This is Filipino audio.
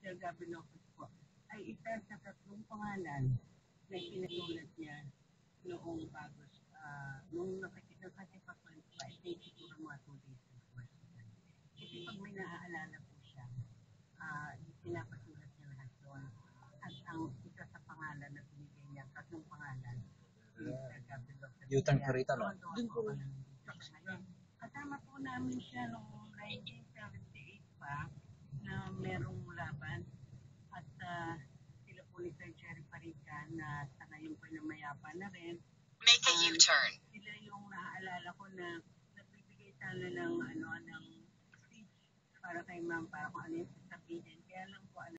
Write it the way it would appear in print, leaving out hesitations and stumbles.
Sir Gabby Lopez po, ay isa sa tatlong pangalan na pinatulat niya noong bago, nung nakasipakulit pa, I think siguro mga 2 days before. Kasi pag may naaalala po siya, pinapasulat niya lahat doon. At ang isa sa pangalan na binigay niya, tatlong pangalan, si Sir Gabby Lopez. Yutan Kurita, no? Doon po ako nandito sa ngayon. Kasama po namin siya noong 1978 pa, na merong laban at sila po ni Sir Jerry Parica na sa ngayon po na mayapa na rin. Make a U-turn. Sila yung naaalala ko na nagbibigay sana ng ng speech para kay ma'am para kung ano yung sasabihin. Kaya lang po